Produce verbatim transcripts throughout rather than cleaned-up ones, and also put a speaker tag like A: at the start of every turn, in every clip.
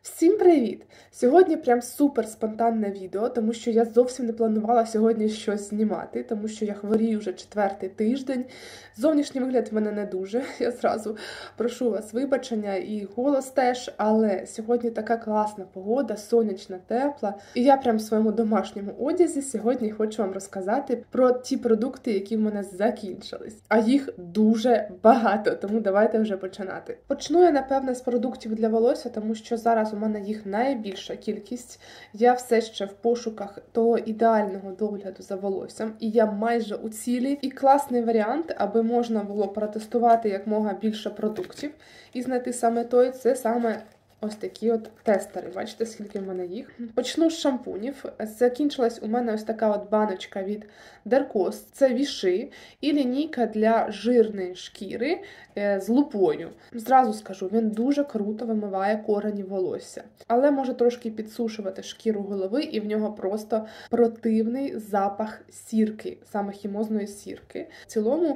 A: Всім привіт! Сьогодні прям супер спонтанне відео, тому що я зовсім не планувала сьогодні щось знімати, тому що я хворію вже четвертий тиждень. Зовнішній вигляд в мене не дуже, я зразу прошу вас вибачення і голос теж, але сьогодні така класна погода, сонячна, тепла. І я прям в своєму домашньому одязі сьогодні хочу вам розказати про ті продукти, які в мене закінчились. А їх дуже багато, тому давайте вже починати. Почну я, напевне, з продуктів для волосся, тому що зараз у мене їх найбільша кількість. Я все ще в пошуках того ідеального догляду за волоссям, і я майже у цілі. І класний варіант, аби можна було протестувати якмога більше продуктів і знайти саме той, це саме ось такі от тестери. Бачите, скільки в мене їх. Почну з шампунів. Закінчилась у мене ось така от баночка від Dercos. Це віши і лінійка для жирної шкіри з лупою. Зразу скажу, він дуже круто вимиває корені волосся. Але може трошки підсушувати шкіру голови, і в нього просто противний запах сірки, саме хімозної сірки. В цілому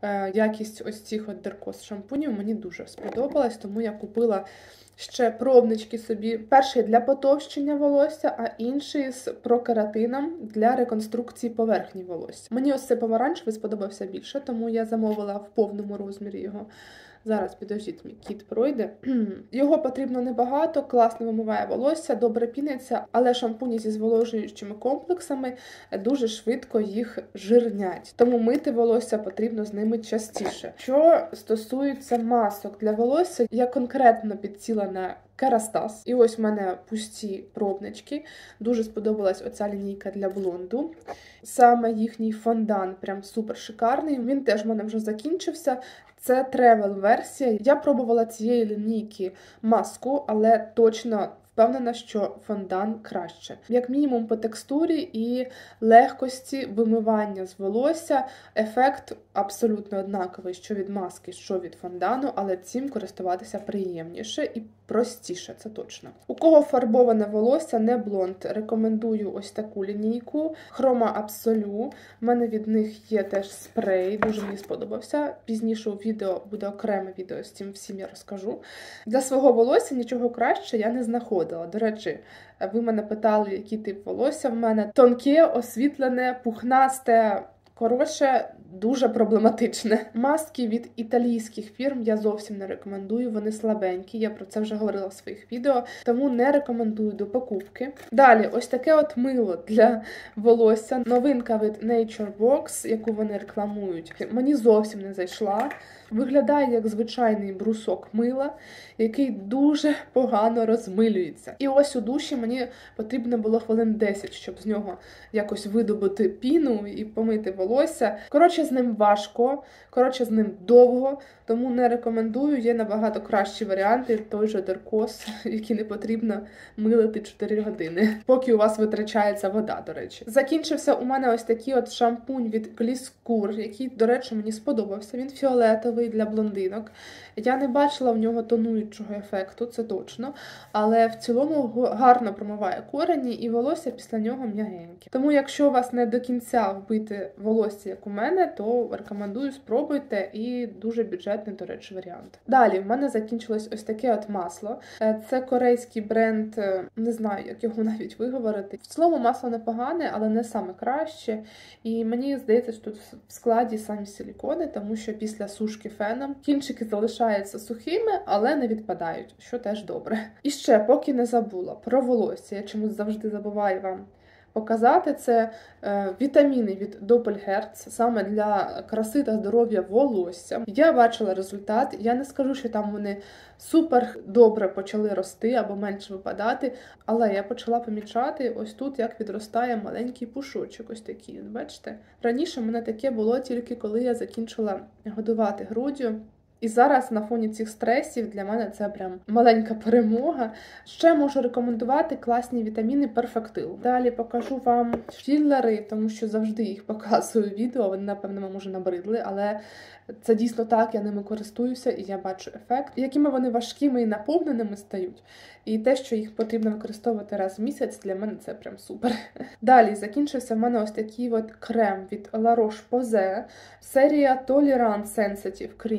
A: якість ось цих от Dercos шампунів мені дуже сподобалась, тому я купила ще пробнички собі. Перший для потовщення волосся, а інший з прокератином для реконструкції поверхні волосся. Мені ось цей помаранчевий сподобався більше, тому я замовила в повному розмірі його. Зараз, підождіть, мій кіт пройде. Його потрібно небагато, класно вимиває волосся, добре піниться, але шампуні зі зволожуючими комплексами дуже швидко їх жирнять. Тому мити волосся потрібно з ними частіше. Що стосується масок для волосся, я конкретно підсіла на Керастас. І ось в мене пусті пробнички. Дуже сподобалась оця лінійка для блонду. Саме їхній фондан прям супер шикарний. Він теж в мене вже закінчився. Це тревел-версія. Я пробувала цієї лінійки маску, але точно впевнена, що фондан краще. Як мінімум по текстурі і легкості вимивання з волосся. Ефект абсолютно однаковий, що від маски, що від фондану, але цим користуватися приємніше і простіше, це точно. У кого фарбоване волосся, не блонд, рекомендую ось таку лінійку. Хрома Absolu. У мене від них є теж спрей, дуже мені сподобався. Пізніше у відео буде окреме відео, з цим всім я розкажу. Для свого волосся нічого краще я не знаходила. До речі, ви мене питали, який тип волосся в мене. Тонке, освітлене, пухнасте. Коротше, дуже проблематичне. Маски від італійських фірм я зовсім не рекомендую, вони слабенькі, я про це вже говорила в своїх відео, тому не рекомендую до покупки. Далі, ось таке от мило для волосся, новинка від Nature Box, яку вони рекламують, мені зовсім не зайшла. Виглядає як звичайний брусок мила, який дуже погано розмилюється. І ось у душі мені потрібно було хвилин десять, щоб з нього якось видобути піну і помити волосся. Коротше, з ним важко, коротше, з ним довго, тому не рекомендую. Є набагато кращі варіанти, той же Dercos, який не потрібно милити чотири години, поки у вас витрачається вода, до речі. Закінчився у мене ось такий от шампунь від Gliscour, який, до речі, мені сподобався. Він фіолетовий для блондинок. Я не бачила в нього тонуючого ефекту, це точно, але в цілому гарно промиває корені і волосся після нього м'ягеньке. Тому якщо у вас не до кінця вбите волосся, як у мене, то рекомендую, спробуйте, і дуже бюджетний, до речі, варіант. Далі в мене закінчилось ось таке от масло. Це корейський бренд, не знаю, як його навіть виговорити. В цілому масло непогане, але не саме краще. І мені здається, що тут в складі самі силікони, тому що після сушки феном кінчики залишаються сухими, але не відпадають, що теж добре. І ще, поки не забула, про волосся, я чомусь завжди забуваю вам показати, це е, вітаміни від Doppelherz, саме для краси та здоров'я волосся. Я бачила результат, я не скажу, що там вони супер добре почали рости або менше випадати, але я почала помічати ось тут, як відростає маленький пушочок, ось такий, бачите? Раніше в мене таке було тільки коли я закінчила годувати груддю. І зараз на фоні цих стресів для мене це прям маленька перемога. Ще можу рекомендувати класні вітаміни Perfectil. Далі покажу вам філери, тому що завжди їх показую в відео, вони, напевно, може набридли, але це дійсно так, я ними користуюся і я бачу ефект. Якими вони важкими і наповненими стають. І те, що їх потрібно використовувати раз в місяць, для мене це прям супер. Далі закінчився в мене ось такий от крем від La Roche-Posay. Серія Tolerant Sensitive Cream. Це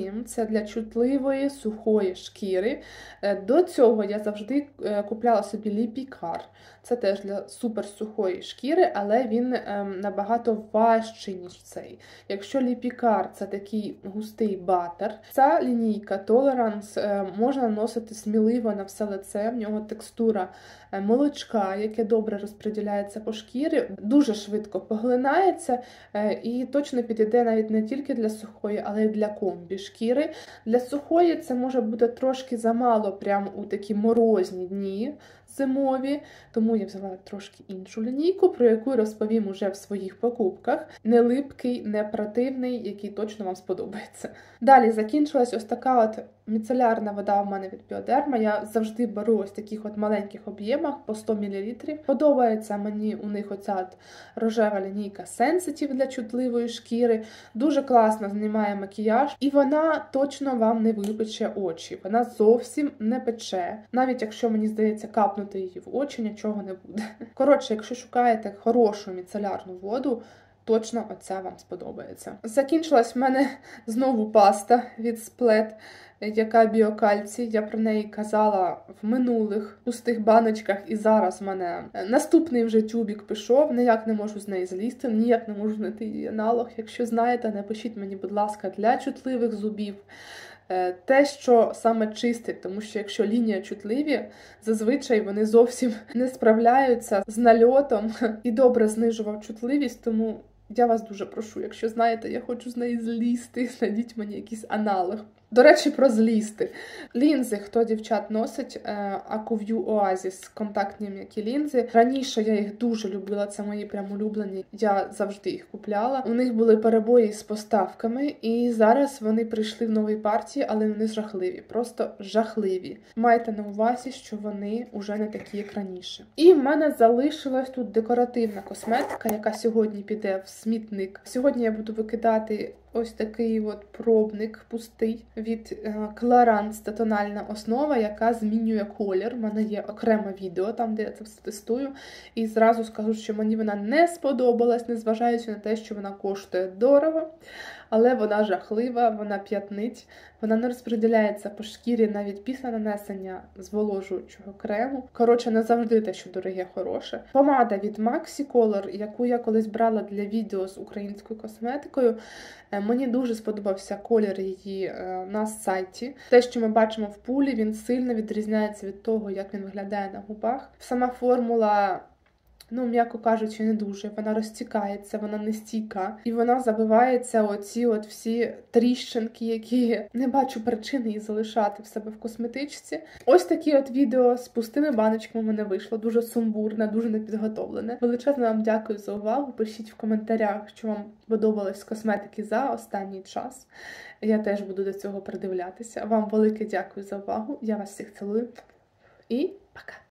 A: для чутливої, сухої шкіри. До цього я завжди купляла собі Ліпікар. Це теж для суперсухої шкіри, але він ем, набагато важчий, ніж цей. Якщо Ліпікар – це такий густий батер, ця лінійка Tolerance е, можна наносити сміливо на все лице, в нього текстура е, молочка, яке добре розподіляється по шкірі, дуже швидко поглинається е, і точно підійде навіть не тільки для сухої, але й для комбі шкіри. Для сухої це може бути трошки замало прямо у такі морозні дні, зимові, тому я взяла трошки іншу лінійку, про яку розповім уже в своїх покупках. Не липкий, не противний, який точно вам сподобається. Далі закінчилась ось така от міцелярна вода в мене від Біодерма. Я завжди беру ось таких от маленьких об'ємах по сто мілілітрів. Подобається мені у них оця от рожева лінійка Sensitive для чутливої шкіри. Дуже класно знімає макіяж. І вона точно вам не випече очі. Вона зовсім не пече. Навіть якщо, мені здається, капнути її в очі, нічого не буде. Коротше, якщо шукаєте хорошу міцелярну воду, точно оця вам сподобається. Закінчилась в мене знову паста від Splett, яка біокальцій. Я про неї казала в минулих пустих баночках, і зараз в мене наступний вже тюбік пішов. Ніяк не можу з неї злізти, ніяк не можу знайти її аналог. Якщо знаєте, напишіть мені, будь ласка, для чутливих зубів. Те, що саме чистить, тому що якщо лінія чутливі, зазвичай вони зовсім не справляються з нальотом і добре знижував чутливість, тому я вас дуже прошу, якщо знаєте, я хочу з неї злізти, знайдіть мені якийсь аналог. До речі, про злізти. Лінзи, хто дівчат носить, Acuvue Oasis, контактні м'які лінзи. Раніше я їх дуже любила, це мої прям улюблені, я завжди їх купляла. У них були перебої з поставками, і зараз вони прийшли в новій партії, але вони жахливі, просто жахливі. Майте на увазі, що вони вже не такі, як раніше. І в мене залишилась тут декоративна косметика, яка сьогодні піде в смітник. Сьогодні я буду викидати ось такий от пробник пустий від Clarins, це тональна основа, яка змінює колір. У мене є окреме відео, там, де я це все тестую. І зразу скажу, що мені вона не сподобалась, незважаючи на те, що вона коштує дорого. Але вона жахлива, вона п'ятнить, вона не розподіляється по шкірі навіть після нанесення зволожуючого крему. Коротше, не завжди те, що дороге, хороше. Помада від Maxi Color, яку я колись брала для відео з українською косметикою. Мені дуже сподобався колір її на сайті. Те, що ми бачимо в пулі, він сильно відрізняється від того, як він виглядає на губах. Сама формула, ну, м'яко кажучи, не дуже. Вона розтікається, вона не стійка. І вона забивається оці от всі тріщинки, які не бачу причини її залишати в себе в косметичці. Ось такі от відео з пустими баночками в мене вийшло. Дуже сумбурне, дуже непідготовлене. Величезно вам дякую за увагу. Пишіть в коментарях, що вам подобалось з косметики за останній час. Я теж буду до цього придивлятися. Вам велике дякую за увагу. Я вас всіх цілую. І пока!